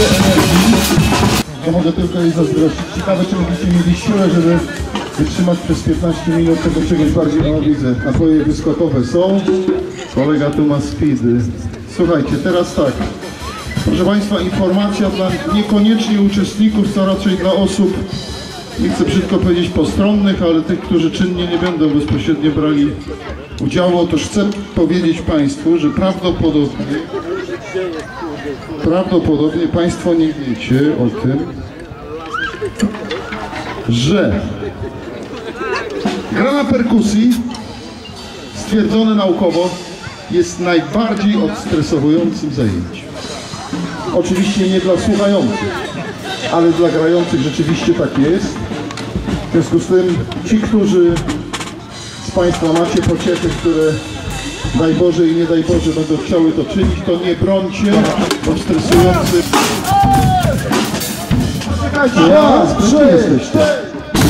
energii, to mogę tylko jej zazdrościć. Ciekawe, czy będziecie mieli siłę, żeby wytrzymać przez 15 minut tego czegoś bardziej. O, widzę, napoje wyskokowe są. Kolega tu ma speedy. Słuchajcie, teraz tak. Proszę Państwa, informacja dla niekoniecznie uczestników, co raczej dla osób, nie chcę brzydko powiedzieć postronnych, ale tych, którzy czynnie nie będą bezpośrednio brali udziału. Otóż chcę powiedzieć Państwu, że prawdopodobnie Państwo nie wiecie o tym, że gra na perkusji, stwierdzone naukowo, jest najbardziej odstresowującym zajęciem. Oczywiście nie dla słuchających, ale dla grających rzeczywiście tak jest. W związku z tym ci, którzy z Państwa macie pociechy, które daj Boże i nie daj Boże będą chciały to czynić, to nie brońcie, bo stresujący... Czekajcie, sprytni jesteście.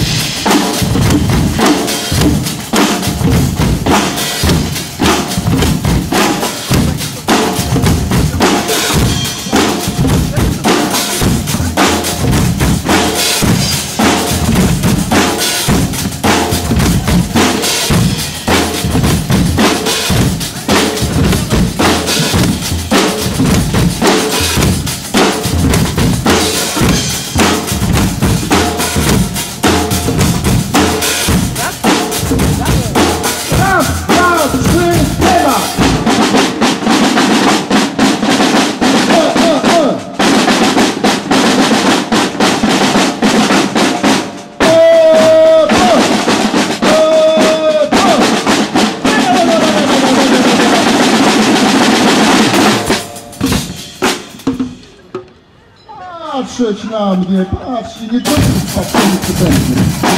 Patrzeć na mnie, patrzcie, nie to jest patrzenie cytętny.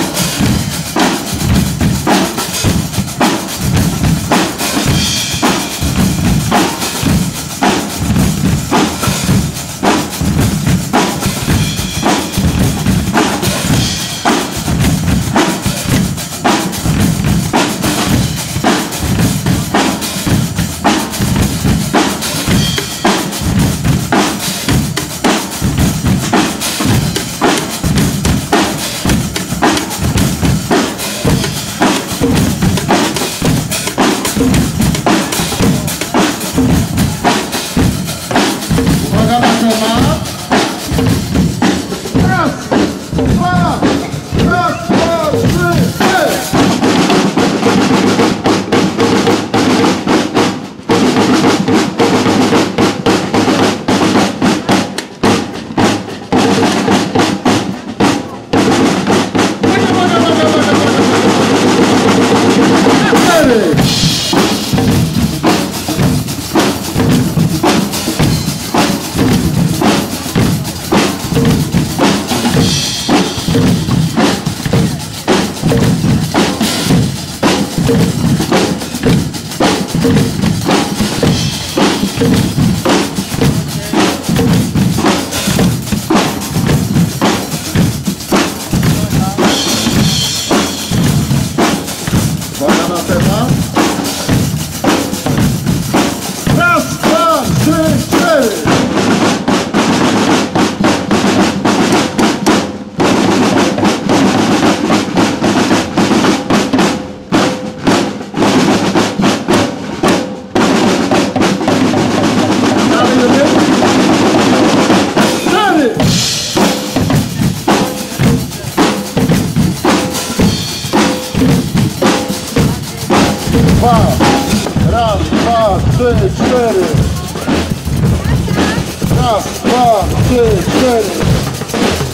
Raz, dwa, trzy, cztery. Raz, dwa, trzy, cztery.